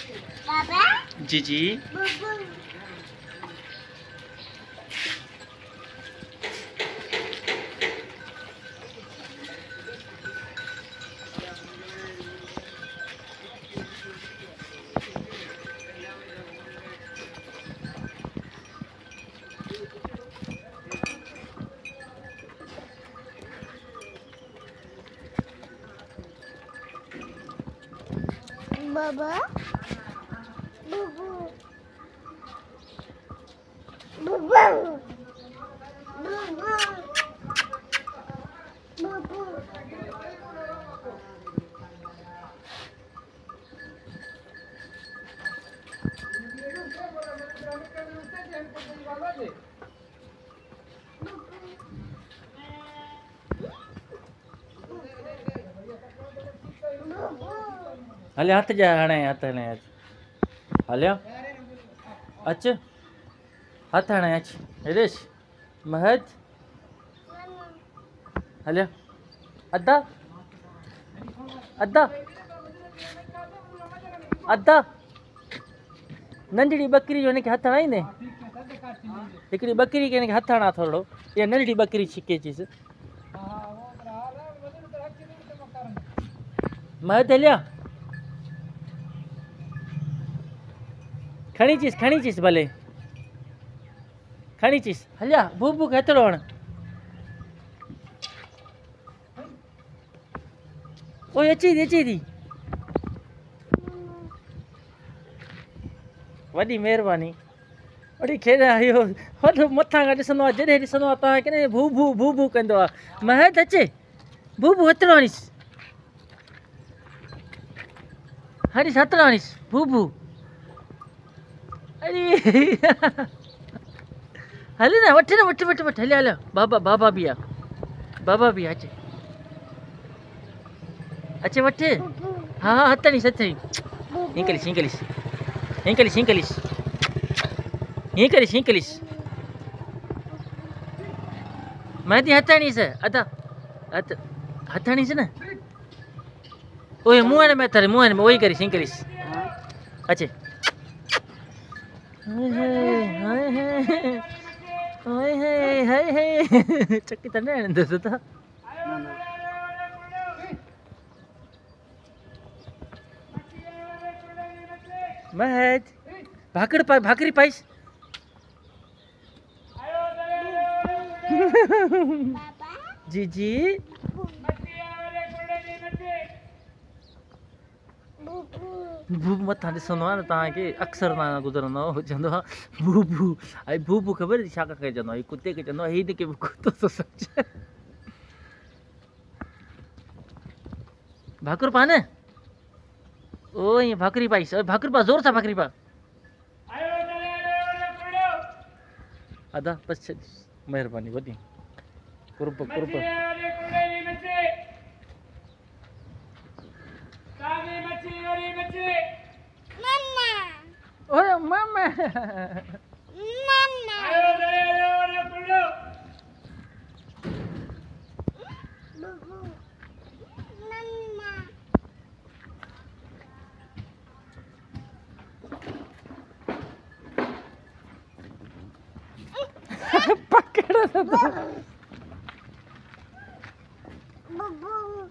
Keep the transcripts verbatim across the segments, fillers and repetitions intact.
बाबा जी जी बाबा बुबू बुबू बुबू बुबू हले हथ जा हणे हथ हणे अच हलिया अच हथ हणे अच हिरेश महज हलिया अद्धा अद्धा अद्धा नंढड़ी बकरी जो हिनखे हथ हणाईंदे हिकिड़ी बकरी खे हिनखे हथ हणा थोरो इहा नंढड़ी बकरी छिके चीस महज हलिया खणी चीस खणी चीस भले खणी चीस हलिया भूबू खे हथड़ो हण ओए अची थी अची थी वॾी महिरबानी वॾी खेॾा इहो वॾो मथां खां ॾिसंदो आहे जॾहिं ॾिसंदो आहे तव्हां केॾे भू भू भू भू कंदो आहे महद अचे भू भू हथड़ो हणीस हणीस हथड़ो हणीस भू भू अरे हले ना वठ ना वठ वठ वठ हले हले बाबा बाबा भी आ बाबा भी अचे अचे वठ हाँ हाँ हथणी सथणी हिंकलिस हिंकलिस हिंकलिस हिंकलिस हिंकलिस हिंकलिस महदी हथणीस अदा हथ हथणीस न ओए मुंहं में थरे मुंहं में वही करिस हिंकलिस अचे हाय हाय हाय हाय हाय हाय चक्की तने आनंद सुता महज भाकड़ पा भाकरी पाइस जी जी भू मथां ॾिसंदो आहे न तव्हांखे अक्सर तव्हां गुज़रंदो आहे चवंदो आहे भू भू ऐं भू भू ख़बर छा खे चवंदो आहे कुते खे चवंदो आहे हीअ हिनखे बि कुतो थो सम्झे भाकुर पा न ओ ईअं भाकरी पाइस भाकुर पा ज़ोर सां भाकरी पा अदा बस छॾ महिरबानी वॾी कुर्ब कुर्ब ओए मामा मम्मा बुबू मम्मा पकड़ तो बुबू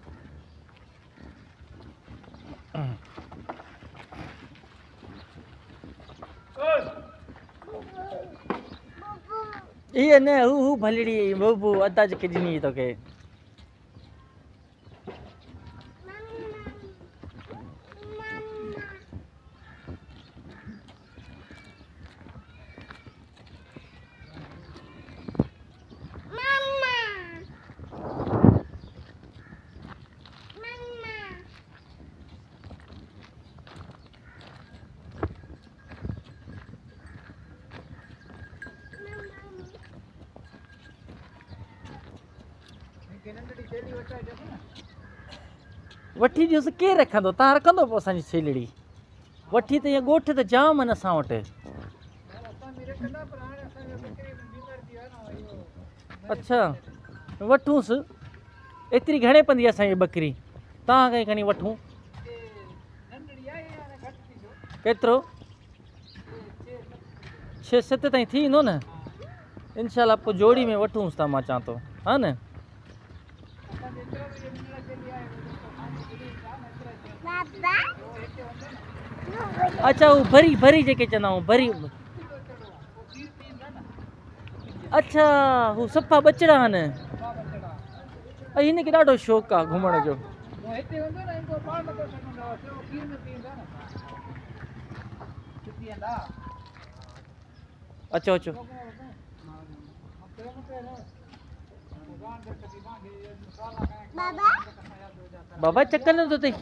ये ने हु हु भलड़ी बबू अदा के दिनी तो के वठी जो के रखंदो ता रखंदो पो असांजी छेलड़ी वठी त ये गोठ त जाम न असां वटि अच्छा वठूंसि एतिरी घणे पंदी असांजी बकरी तव्हां खां खणी वठूं केतिरो छह सत ताईं थी वेंदो न इंशाल्लाह पोइ जोड़ी में वठूंसि था मां चवां थो हा न अच्छा वो भरी भरी जेके चवंदा आहियूं भरी अच्छा हू सफ़ा बचड़ा आहिनि ऐं हिनखे ॾाढो शौक़ु आहे घुमण जो अचो अचो बाबा चक्कर न थो अथई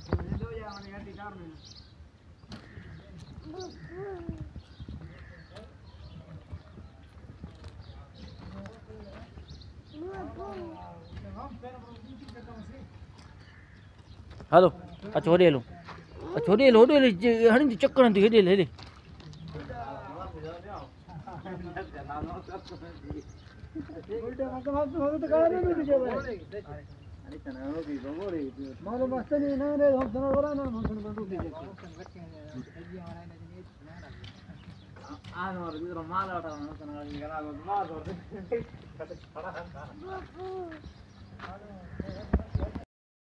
हलो अचो होॾे हलो अचो होॾे हलो होॾे हलो हणी चक्कर थी हेॾे हेॾे